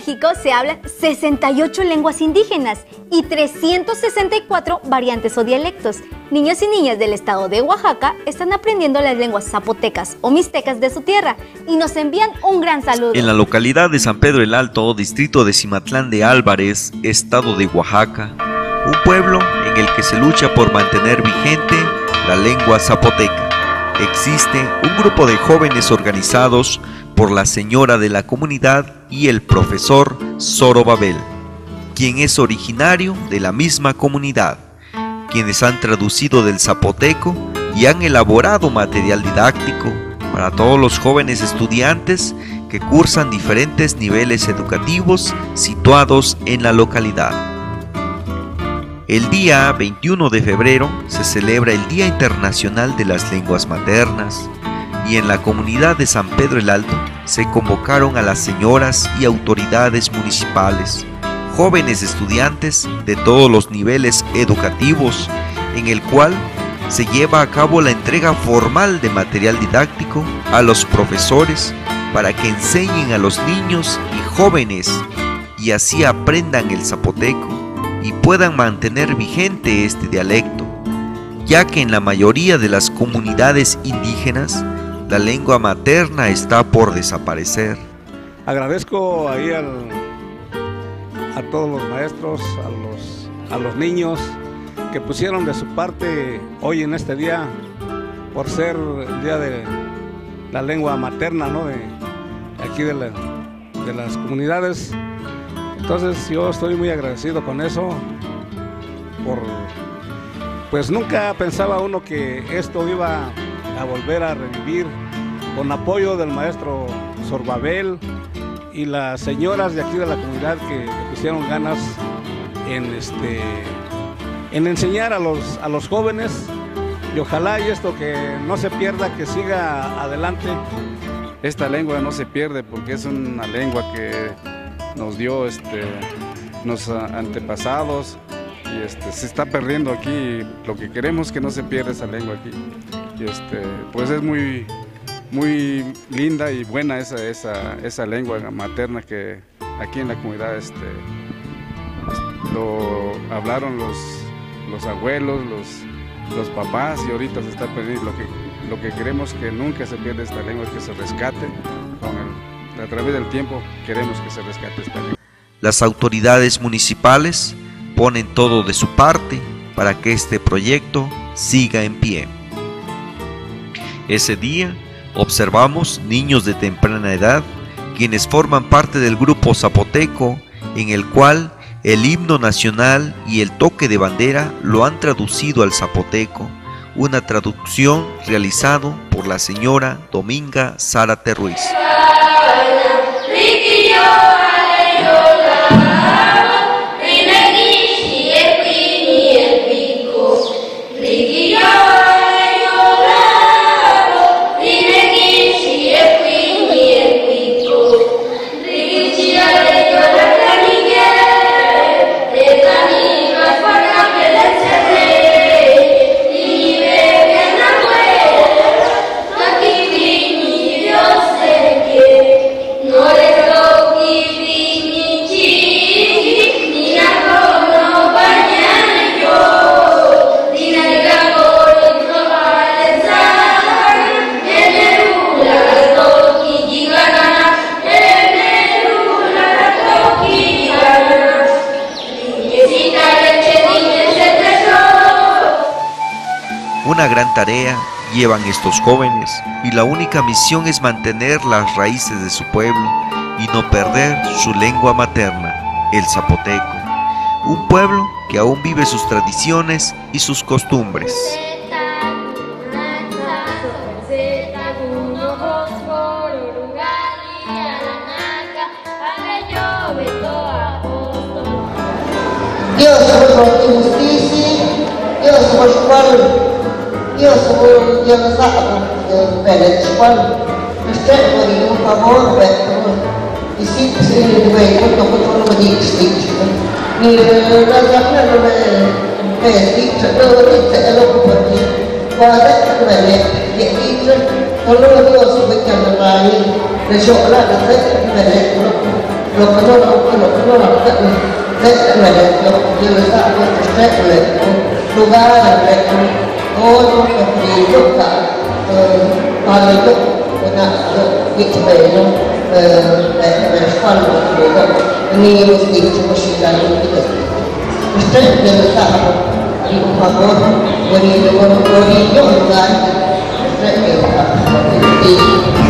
México se hablan 68 lenguas indígenas y 364 variantes o dialectos. Niños y niñas del estado de Oaxaca están aprendiendo las lenguas zapotecas o mixtecas de su tierra y nos envían un gran saludo. En la localidad de San Pedro el Alto, distrito de Cimatlán de Álvarez, estado de Oaxaca, un pueblo en el que se lucha por mantener vigente la lengua zapoteca. Existe un grupo de jóvenes organizados por la señora de la comunidad y el profesor Zorobabel, quien es originario de la misma comunidad, quienes han traducido del zapoteco y han elaborado material didáctico para todos los jóvenes estudiantes que cursan diferentes niveles educativos situados en la localidad. El día 21 de febrero se celebra el Día Internacional de las Lenguas Maternas y en la comunidad de San Pedro el Alto se convocaron a las señoras y autoridades municipales, jóvenes estudiantes de todos los niveles educativos, en el cual se lleva a cabo la entrega formal de material didáctico a los profesores para que enseñen a los niños y jóvenes y así aprendan el zapoteco y puedan mantener vigente este dialecto, ya que en la mayoría de las comunidades indígenas la lengua materna está por desaparecer. Agradezco ahí a todos los maestros, a los niños que pusieron de su parte hoy en este día, por ser el día de la lengua materna, ¿no? de aquí de las comunidades. Entonces yo estoy muy agradecido con eso, pues nunca pensaba uno que esto iba a volver a revivir, con apoyo del maestro Zorobabel y las señoras de aquí de la comunidad que pusieron ganas en enseñar a los jóvenes, y ojalá y esto que no se pierda, que siga adelante. Esta lengua no se pierde porque es una lengua que nos dio los antepasados y se está perdiendo aquí. Lo que queremos es que no se pierda esa lengua aquí. Y pues es muy linda y buena esa lengua materna que aquí en la comunidad lo hablaron los abuelos, los papás, y ahorita se está perdiendo. Lo que queremos que nunca se pierda esta lengua, que se rescate a través del tiempo. Queremos que se rescate esta lengua. Las autoridades municipales ponen todo de su parte para que este proyecto siga en pie. Ese día observamos niños de temprana edad quienes forman parte del grupo zapoteco, en el cual el himno nacional y el toque de bandera lo han traducido al zapoteco, una traducción realizado por la señora Dominga Zárate Ruiz. Una gran tarea llevan estos jóvenes y la única misión es mantener las raíces de su pueblo y no perder su lengua materna, el zapoteco, un pueblo que aún vive sus tradiciones y sus costumbres. Dios por justicia, Dios por cual Dios por Dios sabe de cual usted por un favor y si se le ve con lo distinto ni la llama lo ve distinto lo dice el ocupación cuando me que dice todo lo Dios me que la de chocolate me lo que no yo les hago lugar, todo lo que yo para yo gitu ya, respaldo ini mesti dicoba gitu. Terus dia letak di favor, beri lugar, terus dia letak